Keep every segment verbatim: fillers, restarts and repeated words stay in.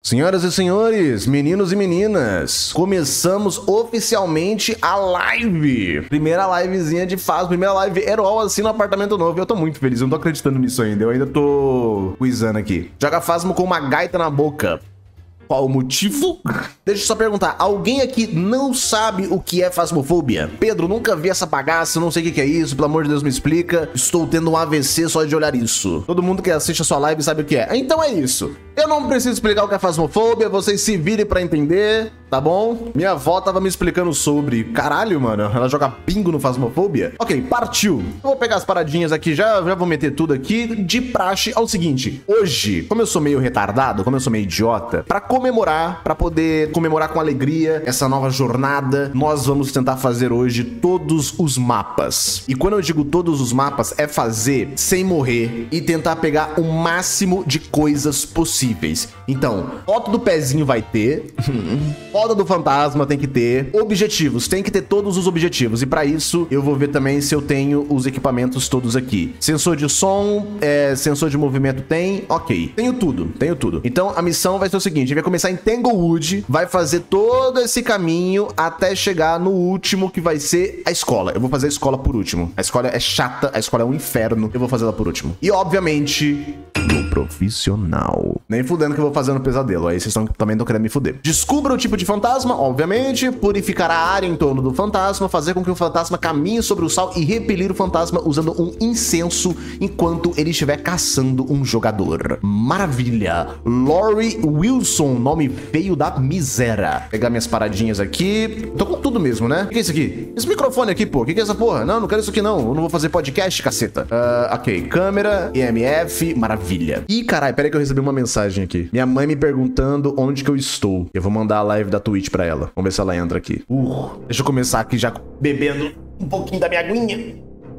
Senhoras e senhores, meninos e meninas, começamos oficialmente a live. Primeira livezinha de fase, primeira live herói assim no apartamento novo. Eu tô muito feliz, eu não tô acreditando nisso ainda. Eu ainda tô quizando aqui. Joga Phasmo com uma gaita na boca. Qual o motivo? Deixa eu só perguntar, alguém aqui não sabe o que é phasmofobia? Pedro, nunca vi essa bagaça, não sei o que que é isso, pelo amor de Deus me explica. Estou tendo um A V C só de olhar isso. Todo mundo que assiste a sua live sabe o que é. Então é isso. Eu não preciso explicar o que é phasmofobia, vocês se virem pra entender, tá bom? Minha avó tava me explicando sobre. Caralho, mano, ela joga bingo no phasmofobia? Ok, partiu. Eu vou pegar as paradinhas aqui, já, já vou meter tudo aqui. De praxe ao seguinte, hoje, como eu sou meio retardado, como eu sou meio idiota, pra comemorar, pra poder comemorar com alegria essa nova jornada, nós vamos tentar fazer hoje todos os mapas. E quando eu digo todos os mapas, é fazer sem morrer e tentar pegar o máximo de coisas possíveis. Então, foto do pezinho vai ter, foto do fantasma tem que ter, objetivos, tem que ter todos os objetivos. E pra isso, eu vou ver também se eu tenho os equipamentos todos aqui. Sensor de som, é, sensor de movimento tem, ok. Tenho tudo, tenho tudo. Então, a missão vai ser o seguinte, a gente vai começar em Tanglewood, vai fazer todo esse caminho até chegar no último, que vai ser a escola. Eu vou fazer a escola por último. A escola é chata, a escola é um inferno, eu vou fazer ela por último. E, obviamente, no profissional. Nem fudendo que eu vou fazer no pesadelo, aí vocês tão, também estão querendo me fuder. Descubra o tipo de fantasma, obviamente, purificar a área em torno do fantasma, fazer com que o fantasma caminhe sobre o sal e repelir o fantasma usando um incenso enquanto ele estiver caçando um jogador. Maravilha! Laurie Wilson, nome feio da miséria. Pegar minhas paradinhas aqui. Tô com tudo mesmo, né? O que é isso aqui? Esse microfone aqui, pô. O que é essa porra? Não, não quero isso aqui não. Eu não vou fazer podcast, caceta. Uh, ok, câmera, E M F, maravilha. Ih, caralho, peraí que eu recebi uma mensagem aqui. Minha mãe me perguntando onde que eu estou. Eu vou mandar a live da Twitch pra ela. Vamos ver se ela entra aqui. Uh, deixa eu começar aqui já bebendo um pouquinho da minha aguinha.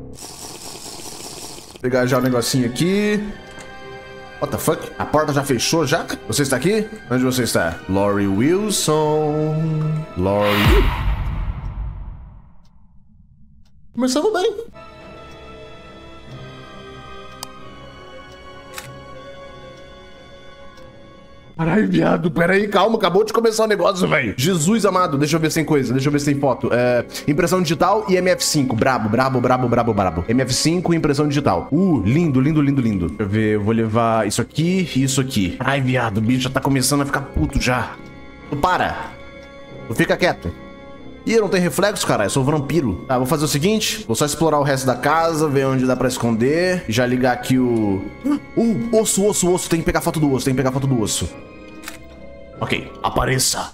Pegar já o negocinho aqui. What the fuck? A porta já fechou já? Você está aqui? Onde você está? Laurie Wilson. Laurie. Começamos bem. Caralho, viado, peraí, calma, acabou de começar o negócio, velho. Jesus amado, deixa eu ver se tem coisa, deixa eu ver se tem foto. É, impressão digital e M F cinco, brabo, brabo, brabo, brabo, brabo. M F cinco e impressão digital. Uh, lindo, lindo, lindo, lindo. Deixa eu ver, eu vou levar isso aqui e isso aqui. Ai, viado, o bicho já tá começando a ficar puto já. Tu para. Tu fica quieto. Ih, eu não tenho reflexo, cara, eu sou vampiro. Tá, vou fazer o seguinte, vou só explorar o resto da casa, ver onde dá pra esconder. Já ligar aqui o... Uh, osso, osso, osso, tem que pegar foto do osso, tem que pegar foto do osso. Ok, apareça.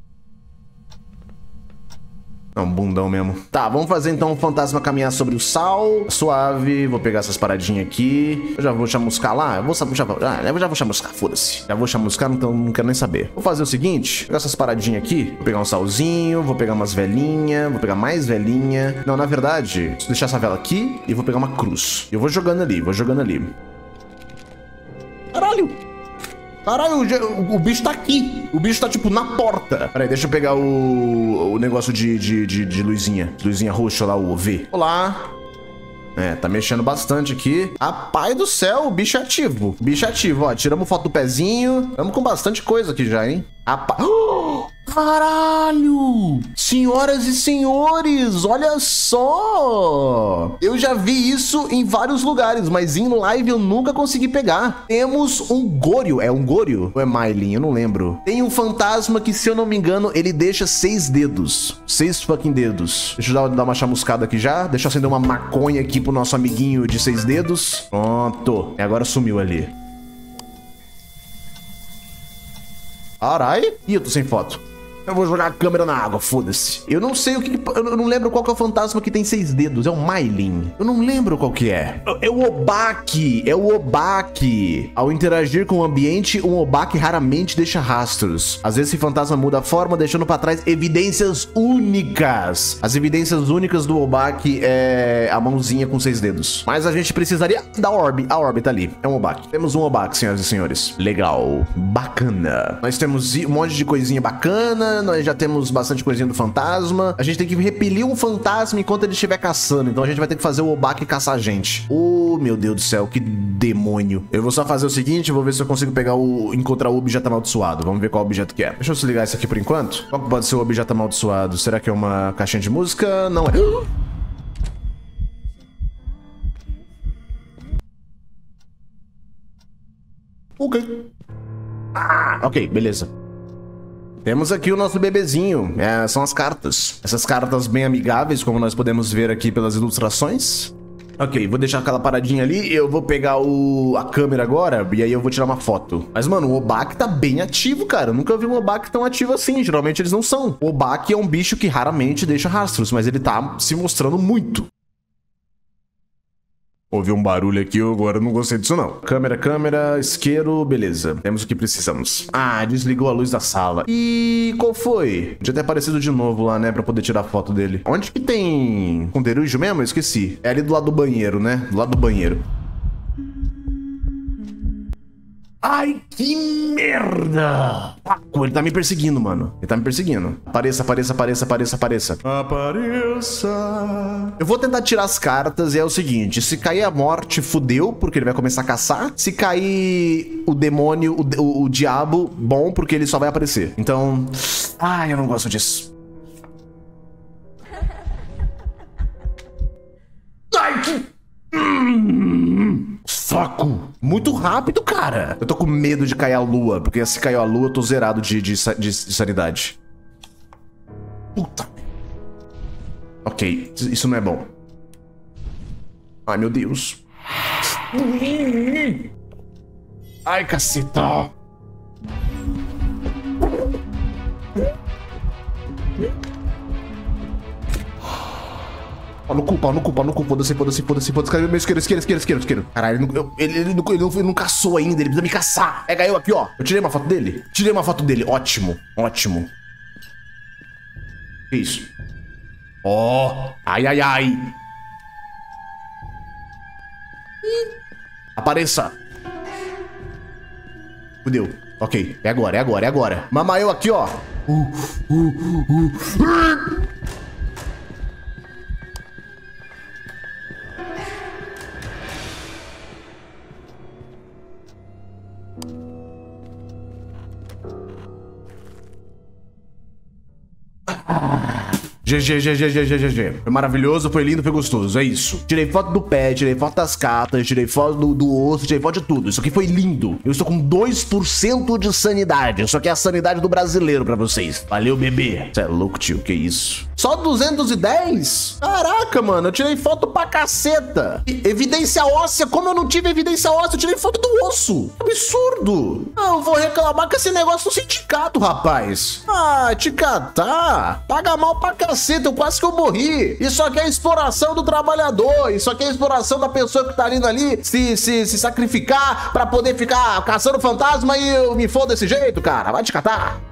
É um bundão mesmo. Tá, vamos fazer então o fantasma caminhar sobre o sal. Suave, vou pegar essas paradinhas aqui. Eu já vou chamuscar lá. Eu vou, já, ah, eu já vou chamuscar, foda-se. Já vou chamuscar, então não quero nem saber. Vou fazer o seguinte, pegar essas paradinhas aqui. Vou pegar um salzinho, vou pegar umas velhinhas, vou pegar mais velhinha. Não, na verdade, vou deixar essa vela aqui e vou pegar uma cruz. Eu vou jogando ali, vou jogando ali. Caralho! Caralho, o, o bicho tá aqui. O bicho tá, tipo, na porta. Peraí, deixa eu pegar o, o negócio de, de, de, de luzinha. Luzinha roxa lá, o V. Olá. É, tá mexendo bastante aqui. Rapaz do céu, o bicho é ativo. O bicho é ativo, ó. Tiramos foto do pezinho. Estamos com bastante coisa aqui já, hein? Rapaz... Oh! Caralho! Senhoras e senhores, olha só! Eu já vi isso em vários lugares, mas em live eu nunca consegui pegar. Temos um Goryo, é um Goryo? Ou é Mylin? Eu não lembro. Tem um fantasma que, se eu não me engano, ele deixa seis dedos. Seis fucking dedos. Deixa eu dar uma chamuscada aqui já. Deixa eu acender uma maconha aqui pro nosso amiguinho de seis dedos. Pronto. E agora sumiu ali. Carai. Ih, eu tô sem foto. Eu vou jogar a câmera na água, foda-se. Eu não sei o que... Eu não lembro qual que é o fantasma que tem seis dedos. É o Mylin. Eu não lembro qual que é. É o Obak. É o Obak. Ao interagir com o ambiente, um Obak raramente deixa rastros. Às vezes esse fantasma muda a forma, deixando pra trás evidências únicas. As evidências únicas do Obak é a mãozinha com seis dedos. Mas a gente precisaria da orbe. A orbe tá ali. É um Obak. Temos um Obak, senhoras e senhores. Legal. Bacana. Nós temos um monte de coisinha bacana. nós já temos bastante coisinha do fantasma. A gente tem que repelir um fantasma enquanto ele estiver caçando. Então a gente vai ter que fazer o Obak caçar a gente. Oh, meu Deus do céu, que demônio. Eu vou só fazer o seguinte, eu vou ver se eu consigo pegar o... encontrar o objeto amaldiçoado. Vamos ver qual objeto que é. Deixa eu desligar isso aqui por enquanto. Qual pode ser o objeto amaldiçoado? Será que é uma caixinha de música? Não é. Ok. Ah, ok, beleza. Temos aqui o nosso bebezinho, é, são as cartas. Essas cartas bem amigáveis, como nós podemos ver aqui pelas ilustrações. Ok, vou deixar aquela paradinha ali, eu vou pegar o, a câmera agora, e aí eu vou tirar uma foto. Mas, mano, o Obak tá bem ativo, cara. Eu nunca vi um Obak tão ativo assim, geralmente eles não são. O Obak é um bicho que raramente deixa rastros, mas ele tá se mostrando muito. Ouvi um barulho aqui, eu agora não gostei disso não. Câmera, câmera, isqueiro, beleza. Temos o que precisamos. Ah, desligou a luz da sala. E qual foi? Podia ter aparecido de novo lá, né, pra poder tirar foto dele. Onde que tem esconderijo mesmo? Eu esqueci. É ali do lado do banheiro, né? Do lado do banheiro. Ai, que merda! Paco, ele tá me perseguindo, mano. Ele tá me perseguindo. Apareça, apareça, apareça, apareça, apareça. Apareça. Eu vou tentar tirar as cartas e é o seguinte. Se cair a morte, fudeu, porque ele vai começar a caçar. Se cair o demônio, o, o, o diabo, bom, porque ele só vai aparecer. Então... Ai, eu não gosto disso. Ai, que... Hum... Saco! Muito rápido, cara. Eu tô com medo de cair a lua, porque se caiu a lua, eu tô zerado de, de, de, de sanidade. Puta. Ok, isso não é bom. Ai, meu Deus. Ai, caceta. Pau no cu, pau no cu, pau no cu, foda-se, foda-se, foda-se, foda-se, cadê meu isqueiro, isqueiro, isqueiro, isqueiro, isqueiro. Caralho, ele não, eu, ele, ele, não, ele, não, ele não caçou ainda, ele precisa me caçar. Pega eu aqui, ó. Eu tirei uma foto dele? Tirei uma foto dele, ótimo, ótimo. Que isso? Ó, oh, ai, ai, ai. Apareça. Fudeu. Ok, é agora, é agora, é agora. Mama eu aqui, ó. Uh, uh, uh, uh. G G, G G, G G, G G. Foi maravilhoso, foi lindo, foi gostoso, é isso. Tirei foto do pé, tirei foto das cartas, tirei foto do, do osso, tirei foto de tudo. Isso aqui foi lindo. Eu estou com dois por cento de sanidade. Isso aqui é a sanidade do brasileiro pra vocês. Valeu, bebê. Você é louco, tio, que isso? Só duzentos e dez? Caraca, mano, eu tirei foto pra caceta. E evidência óssea, como eu não tive evidência óssea, eu tirei foto do osso. Absurdo. Eu vou reclamar com esse negócio no sindicato, rapaz. Ah, te catar. Paga mal pra caceta, eu quase que eu morri. Isso aqui é exploração do trabalhador. Isso aqui é exploração da pessoa que tá indo ali se, se, se sacrificar pra poder ficar caçando fantasma e eu me for desse jeito, cara. Vai te catar.